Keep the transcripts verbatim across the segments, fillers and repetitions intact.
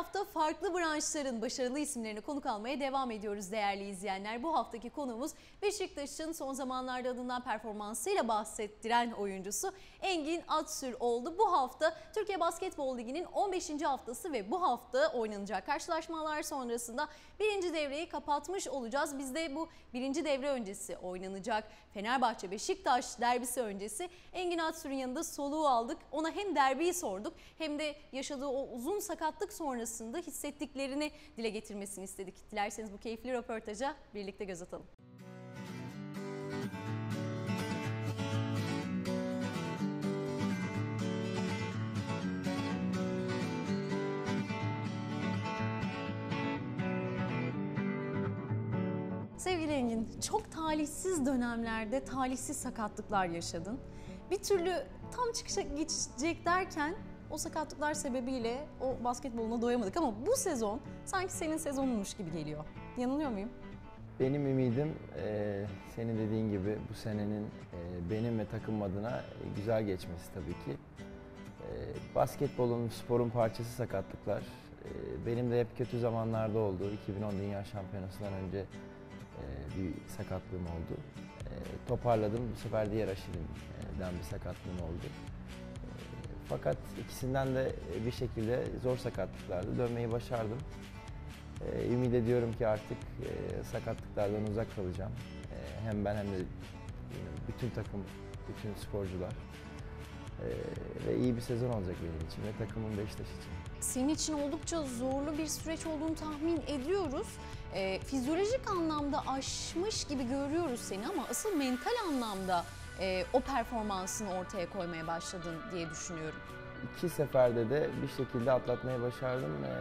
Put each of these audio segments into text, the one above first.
hafta farklı branşların başarılı isimlerini konuk almaya devam ediyoruz değerli izleyenler. Bu haftaki konuğumuz Beşiktaş'ın son zamanlarda adından performansıyla bahsettiren oyuncusu Engin Atsür oldu. Bu hafta Türkiye Basketbol Ligi'nin on beşinci haftası ve bu hafta oynanacak karşılaşmalar sonrasında birinci devreyi kapatmış olacağız. Biz de bu birinci devre öncesi oynanacak Fenerbahçe-Beşiktaş derbisi öncesi Engin Atsür'ün yanında soluğu aldık. Ona hem derbiyi sorduk hem de yaşadığı o uzun sakatlık sonrasında hissettiklerini dile getirmesini istedik. Dilerseniz bu keyifli röportaja birlikte göz atalım. Sevgili Engin, çok talihsiz dönemlerde talihsiz sakatlıklar yaşadın. Bir türlü tam çıkışa geçecek derken o sakatlıklar sebebiyle o basketboluna doyamadık ama bu sezon sanki senin sezonunmuş gibi geliyor. Yanılıyor muyum? Benim ümidim e, senin dediğin gibi bu senenin e, benim ve takım adına güzel geçmesi tabii ki. E, basketbolun, sporun parçası sakatlıklar. E, benim de hep kötü zamanlarda oldu. iki bin on Dünya Şampiyonası'ndan önce e, bir sakatlığım oldu. E, toparladım. Bu sefer diğer Aşilim'den bir sakatlığım oldu. Fakat ikisinden de bir şekilde zor sakatlıklardı. Dönmeyi başardım. Ee, ümit ediyorum ki artık e, sakatlıklardan uzak kalacağım. E, hem ben hem de bütün takım, bütün sporcular. E, ve iyi bir sezon olacak benim için ve takımın Beşiktaş için. Senin için oldukça zorlu bir süreç olduğunu tahmin ediyoruz. E, fizyolojik anlamda aşmış gibi görüyoruz seni ama asıl mental anlamda e, o performansını ortaya koymaya başladın diye düşünüyorum. İki seferde de bir şekilde atlatmayı başardım. E,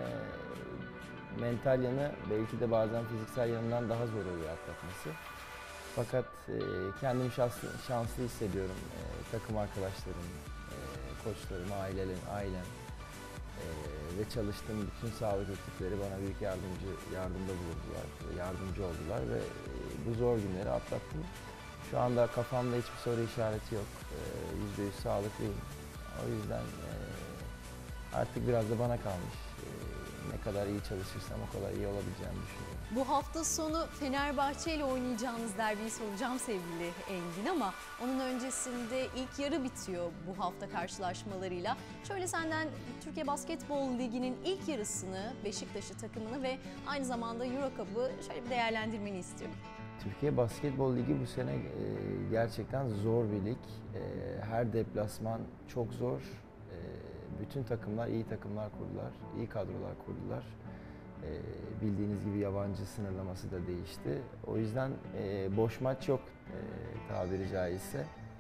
mental yanı belki de bazen fiziksel yanından daha zor oluyor atlatması. Fakat e, kendimi şanslı, şanslı hissediyorum. E, takım arkadaşlarım, e, koçlarım, ailelerim, ailem e, ve çalıştığım bütün sağlık ekipleri bana büyük yardımcı yardımda bulundular, yardımcı oldular ve e, bu zor günleri atlattım. Şu anda kafamda hiçbir soru işareti yok. Yüzde yüz sağlıklıyım. O yüzden e, artık biraz da bana kalmış. E, ne kadar iyi çalışırsam o kadar iyi olabileceğimi düşünüyorum. Bu hafta sonu Fenerbahçe ile oynayacağınız derbiyi soracağım sevgili Engin ama onun öncesinde ilk yarı bitiyor bu hafta karşılaşmalarıyla. Şöyle senden Türkiye Basketbol Ligi'nin ilk yarısını, Beşiktaş'ı takımını ve aynı zamanda Euro Cup'ı şöyle bir değerlendirmeni istiyorum. Türkiye Basketbol Ligi bu sene e, gerçekten zor bir lig. E, her deplasman çok zor. E, bütün takımlar iyi takımlar kurdular, iyi kadrolar kurdular. E, bildiğiniz gibi yabancı sınırlaması da değişti. O yüzden e, boş maç yok e, tabiri caizse.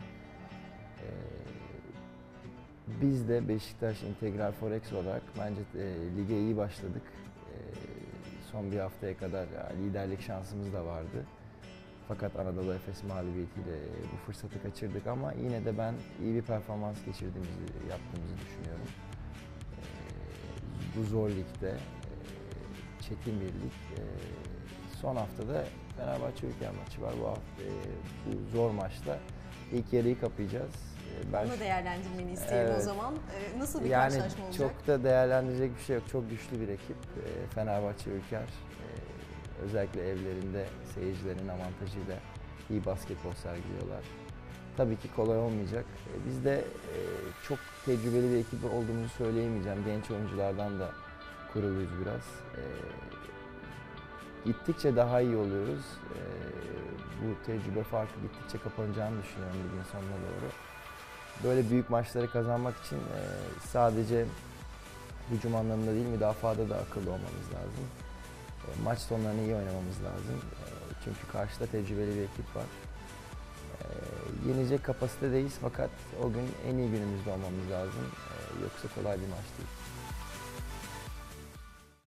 E, biz de Beşiktaş Integral Forex olarak bence e, lige iyi başladık. E, son bir haftaya kadar ya, liderlik şansımız da vardı. Fakat Anadolu Efes mağlubiyetiyle bu fırsatı kaçırdık ama yine de ben iyi bir performans geçirdiğimizi, yaptığımızı düşünüyorum. Ee, bu zor ligde, e, çetin bir lig. E, son haftada Fenerbahçe Ülker maçı var. Bu hafta e, bu zor maçta ilk yarıyı kapayacağız. E, ben Onu değerlendirmeni isteyelim evet. O zaman. E, nasıl bir yani karşılaşma olacak? Çok da değerlendirecek bir şey yok. Çok güçlü bir ekip. E, Fenerbahçe Ülker. E, Özellikle evlerinde seyircilerin avantajıyla iyi basketbol sergiliyorlar. Tabii ki kolay olmayacak. Biz de çok tecrübeli bir ekip olduğumuzu söyleyemeyeceğim. Genç oyunculardan da kuruluyuz biraz. Gittikçe daha iyi oluyoruz. Bu tecrübe farkı gittikçe kapanacağını düşünüyorum ligin sonuna doğru. Böyle büyük maçları kazanmak için sadece hücum anlamında değil, müdafada da akıllı olmamız lazım. Maç sonlarını iyi oynamamız lazım. Çünkü karşıda tecrübeli bir ekip var. Yenecek kapasitedeyiz fakat o gün en iyi günümüzde olmamız lazım. Yoksa kolay bir maç değil.